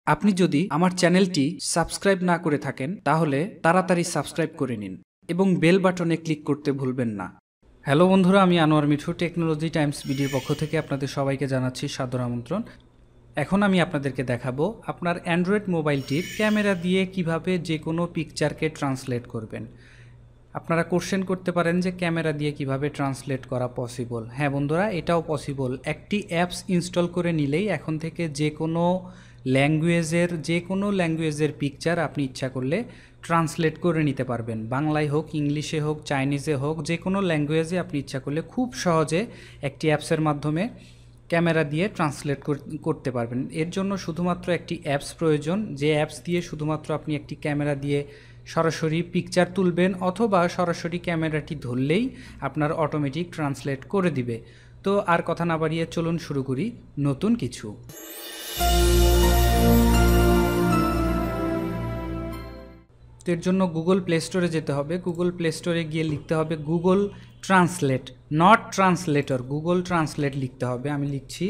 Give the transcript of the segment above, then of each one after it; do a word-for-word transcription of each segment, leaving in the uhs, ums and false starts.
আপনি যদি আমার চ্যানেলটি সাবস্ক্রাইব না করে থাকেন তাহলে তাড়াতাড়ি সাবস্ক্রাইব করে নিন এবং বেল বাটনে ক্লিক করতে ভুলবেন না। হ্যালো বন্ধুরা, আমি আনোয়ার মিঠু টেকনোলজি টাইমস ভিডিওর পক্ষ থেকে আপনাদের সবাইকে জানাচ্ছি সাদর আমন্ত্রণ। এখন আমি আপনাদেরকে দেখাবো আপনার অ্যান্ড্রয়েড মোবাইলটির ক্যামেরা দিয়ে কিভাবে যে কোনো পিকচারকে ট্রান্সলেট করবেন। আপনারা কোশ্চেন করতে পারেন যে ক্যামেরা দিয়ে কিভাবে ট্রান্সলেট করা পসিবল। হ্যাঁ বন্ধুরা, এটাও পসিবল। একটি অ্যাপস ইনস্টল করে নিলেই এখন থেকে যে কোনো ল্যাঙ্গুয়েজের যে কোনো ল্যাঙ্গুয়েজের পিকচার আপনি ইচ্ছা করলে ট্রান্সলেট করে নিতে পারবেন। বাংলায় হোক, ইংলিশে হোক, চাইনিজে হোক, যে কোনো ল্যাঙ্গুয়েজে আপনি ইচ্ছা করলে খুব সহজে একটি অ্যাপসের মাধ্যমে ক্যামেরা দিয়ে ট্রান্সলেট করতে পারবেন। এর জন্য শুধুমাত্র একটি অ্যাপস প্রয়োজন, যে অ্যাপস দিয়ে শুধুমাত্র আপনি একটি ক্যামেরা দিয়ে সরাসরি পিকচার তুলবেন অথবা সরাসরি ক্যামেরাটি ধরলেই আপনার অটোমেটিক ট্রান্সলেট করে দিবে। তো আর কথা না বাড়িয়ে চলুন শুরু করি নতুন কিছু। তো এর জন্য গুগল প্লে স্টোরে যেতে হবে। গুগল প্লে স্টোরে গিয়ে লিখতে হবে Google translate, not translator, Google translate লিখতে হবে। আমি লিখছি।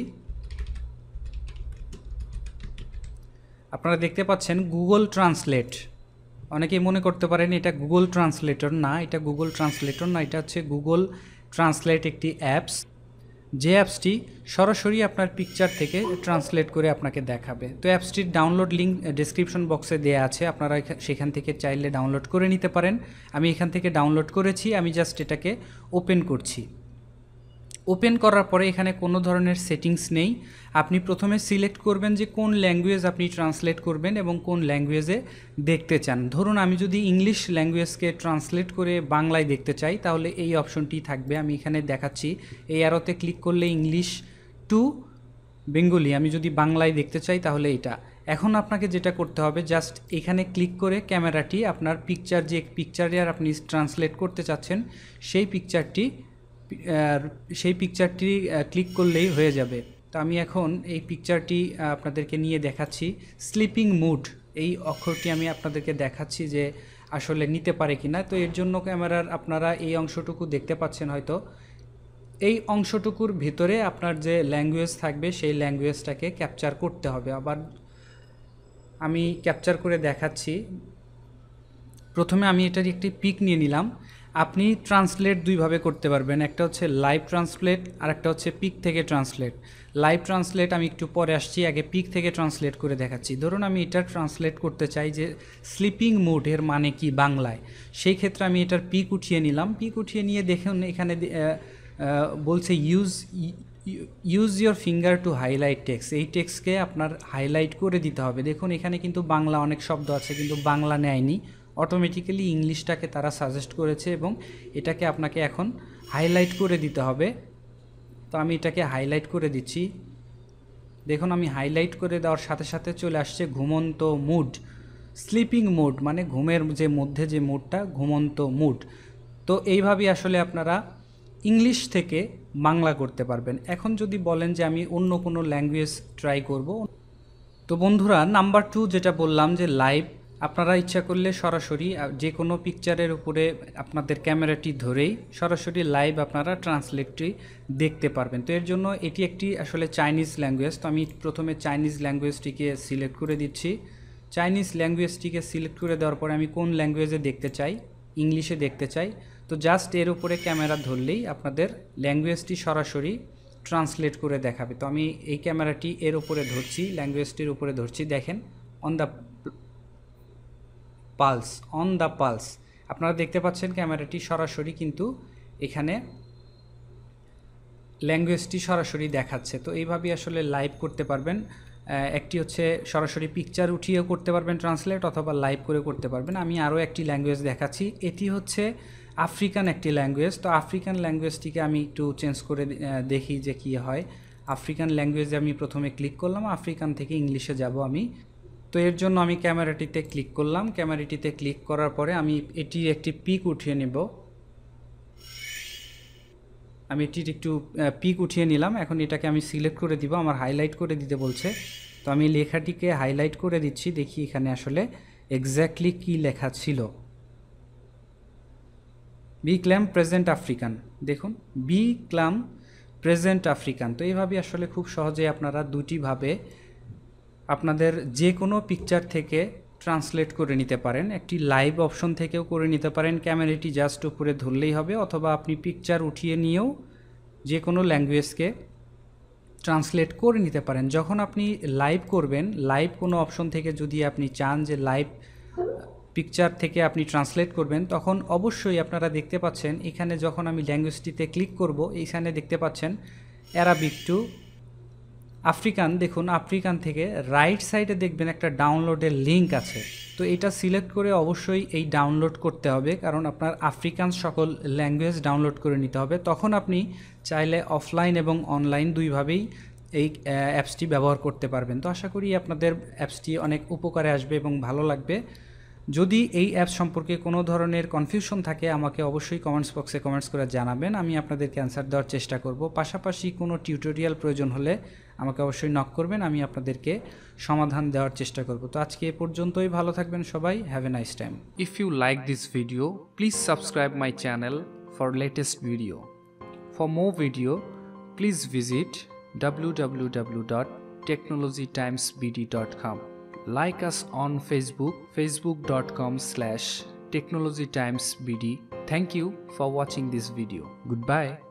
আপনারা দেখতে পাচ্ছেন গুগল ট্রান্সলেট। অনেকেই মনে করতে পারেন এটা গুগল ট্রান্সলেটর। না, এটা গুগল ট্রান্সলেটর না, এটা হচ্ছে গুগল ট্রান্সলেট একটি অ্যাপস, যে অ্যাপসটি সরাসরি আপনার পিকচার থেকে ট্রান্সলেট করে আপনাকে দেখাবে। তো অ্যাপসটির ডাউনলোড লিঙ্ক ডেসক্রিপশন বক্সে দেওয়া আছে, আপনারা সেখান থেকে চাইলে ডাউনলোড করে নিতে পারেন। আমি এখান থেকে ডাউনলোড করেছি, আমি জাস্ট এটাকে ওপেন করছি। ওপেন করার পরে এখানে কোনো ধরনের সেটিংস নেই। আপনি প্রথমে সিলেক্ট করবেন যে কোন ল্যাঙ্গুয়েজ আপনি ট্রান্সলেট করবেন এবং কোন ল্যাঙ্গুয়েজে দেখতে চান। ধরুন আমি যদি ইংলিশ ল্যাঙ্গুয়েজকে ট্রান্সলেট করে বাংলায় দেখতে চাই তাহলে এই অপশনটি থাকবে। আমি এখানে দেখাচ্ছি, এই অ্যারোতে ক্লিক করলে ইংলিশ টু বেঙ্গলি, আমি যদি বাংলায় দেখতে চাই তাহলে এটা। এখন আপনাকে যেটা করতে হবে, জাস্ট এখানে ক্লিক করে ক্যামেরাটি আপনার পিকচার, যে পিকচারে আর আপনি ট্রান্সলেট করতে চাচ্ছেন সেই পিকচারটি সেই পিকচারটি ক্লিক করলেই হয়ে যাবে। তো আমি এখন এই পিকচারটি আপনাদেরকে নিয়ে দেখাচ্ছি। স্লিপিং মুড, এই অক্ষরটি আমি আপনাদেরকে দেখাচ্ছি যে আসলে নিতে পারে কি না। তো এর জন্য ক্যামেরার আপনারা এই অংশটুকু দেখতে পাচ্ছেন হয়তো, এই অংশটুকুর ভিতরে আপনার যে ল্যাঙ্গুয়েজ থাকবে সেই ল্যাঙ্গুয়েজটাকে ক্যাপচার করতে হবে। আবার আমি ক্যাপচার করে দেখাচ্ছি। প্রথমে আমি এটার একটি পিক নিয়ে নিলাম। আপনি ট্রান্সলেট দুইভাবে করতে পারবেন, একটা হচ্ছে লাইভ ট্রান্সলেট আর একটা হচ্ছে পিক থেকে ট্রান্সলেট। লাইভ ট্রান্সলেট আমি একটু পরে আসছি, আগে পিক থেকে ট্রান্সলেট করে দেখাচ্ছি। ধরুন আমি এটা ট্রান্সলেট করতে চাই যে স্লিপিং মুড এর মানে কি বাংলায়, সেই ক্ষেত্রে আমি এটার পিক উঠিয়ে নিলাম। পিক উঠিয়ে নিয়ে দেখুন এখানে বলছে use use your finger to highlight text, এই টেক্সটকে আপনার হাইলাইট করে দিতে হবে। দেখুন এখানে কিন্তু বাংলা অনেক শব্দ আছে কিন্তু বাংলা নেয়নি, অটোমেটিক্যালি ইংলিশটাকে তারা সাজেস্ট করেছে এবং এটাকে আপনাকে এখন হাইলাইট করে দিতে হবে। তো আমি এটাকে হাইলাইট করে দিচ্ছি। দেখুন আমি হাইলাইট করে দেওয়ার সাথে সাথে চলে আসছে ঘুমন্ত মুড, স্লিপিং মুড মানে ঘুমের যে মধ্যে যে মুডটা, ঘুমন্ত মুড। তো এইভাবেই আসলে আপনারা ইংলিশ থেকে বাংলা করতে পারবেন। এখন যদি বলেন যে আমি অন্য কোনো ল্যাঙ্গুয়েজ ট্রাই করব, তো বন্ধুরা নাম্বার টু যেটা বললাম যে লাইভ, আপনারা ইচ্ছা করলে সরাসরি যে কোনো পিকচারের উপরে আপনাদের ক্যামেরাটি ধরেই সরাসরি লাইভ আপনারা ট্রান্সলেটটি দেখতে পারবেন। তো এর জন্য এটি একটি আসলে চাইনিজ ল্যাঙ্গুয়েজ। তো আমি প্রথমে চাইনিজ ল্যাঙ্গুয়েজটিকে সিলেক্ট করে দিচ্ছি। চাইনিজ ল্যাঙ্গুয়েজটিকে সিলেক্ট করে দেওয়ার পরে আমি কোন ল্যাঙ্গুয়েজে দেখতে চাই, ইংলিশে দেখতে চাই। তো জাস্ট এর উপরে ক্যামেরা ধরলেই আপনাদের ল্যাঙ্গুয়েজটি সরাসরি ট্রান্সলেট করে দেখাবে। তো আমি এই ক্যামেরাটি এর উপরে ধরছি, ল্যাঙ্গুয়েজটির উপরে ধরছি। দেখেন on the pulse, on the pulse, আপনারা দেখতে পাচ্ছেন ক্যামেরাটি সরাসরি কিন্তু এখানে ল্যাঙ্গুয়েজটি সরাসরি দেখাচ্ছে। তো এইভাবেই আসলে লাইভ করতে পারবেন। একটি হচ্ছে সরাসরি পিকচার উঠিয়েও করতে পারবেন ট্রান্সলেট, অথবা লাইভ করে করতে পারবেন। আমি আরও একটি ল্যাঙ্গুয়েজ দেখাচ্ছি, এটি হচ্ছে আফ্রিকান একটি ল্যাঙ্গুয়েজ। তো আফ্রিকান ল্যাঙ্গুয়েজটিকে আমি একটু চেঞ্জ করে দেখি যে কী হয়। আফ্রিকান ল্যাঙ্গুয়েজে আমি প্রথমে ক্লিক করলাম, আফ্রিকান থেকে ইংলিশে যাব আমি। তো এর জন্য আমি ক্যামেরাটিতে ক্লিক করলাম। ক্যামেরাটিতে ক্লিক করার পরে আমি এটির একটি পিক উঠিয়ে নেব। আমি এটির একটু পিক উঠিয়ে নিলাম। এখন এটাকে আমি সিলেক্ট করে দিব, আমার হাইলাইট করে দিতে বলছে। তো আমি লেখাটিকে হাইলাইট করে দিচ্ছি, দেখি এখানে আসলে এক্স্যাক্টলি কী লেখা ছিল। বি ক্ল্যাম প্রেজেন্ট আফ্রিকান, দেখুন বি ক্লাম প্রেজেন্ট আফ্রিকান। তো এইভাবে আসলে খুব সহজে আপনারা দুটিভাবে আপনাদের যে কোনো পিকচার থেকে ট্রান্সলেট করে নিতে পারেন। একটি লাইভ অপশন থেকেও করে নিতে পারেন, ক্যামেরাটি জাস্ট উপরে ধরলেই হবে, অথবা আপনি পিকচার উঠিয়ে নিয়েও যে কোনো ল্যাঙ্গুয়েজকে ট্রান্সলেট করে নিতে পারেন। যখন আপনি লাইভ করবেন, লাইভ কোনো অপশন থেকে যদি আপনি চান যে লাইভ পিকচার থেকে আপনি ট্রান্সলেট করবেন, তখন অবশ্যই আপনারা দেখতে পাচ্ছেন এখানে যখন আমি ল্যাঙ্গুয়েজটিতে ক্লিক করব, এইখানে দেখতে পাচ্ছেন অ্যারাবিক টু আফ্রিকান। দেখুন আফ্রিকান থেকে রাইট সাইডে দেখবেন একটা ডাউনলোডের লিঙ্ক আছে। তো এটা সিলেক্ট করে অবশ্যই এই ডাউনলোড করতে হবে, কারণ আপনার আফ্রিকান সকল ল্যাঙ্গুয়েজ ডাউনলোড করে নিতে হবে। তখন আপনি চাইলে অফলাইন এবং অনলাইন দুইভাবেই এই অ্যাপসটি ব্যবহার করতে পারবেন। তো আশা করি আপনাদের অ্যাপসটি অনেক উপকারে আসবে এবং ভালো লাগবে। যদি এই অ্যাপস সম্পর্কে কোনো ধরনের কনফিউশন থাকে আমাকে অবশ্যই কমেন্টস বক্সে কমেন্টস করে জানাবেন, আমি আপনাদেরকে অ্যান্সার দেওয়ার চেষ্টা করব। পাশাপাশি কোনো টিউটোরিয়াল প্রয়োজন হলে আমাকে অবশ্যই নক করবেন, আমি আপনাদেরকে সমাধান দেওয়ার চেষ্টা করব। তো আজকে এ পর্যন্তই, ভালো থাকবেন সবাই, have a nice time. If you like this video please subscribe my channel for latest video. For more video please visit W W W dot technology times BD dot com. Like us on Facebook, facebook dot com slash technology times b d. Thank you for watching this video. Goodbye.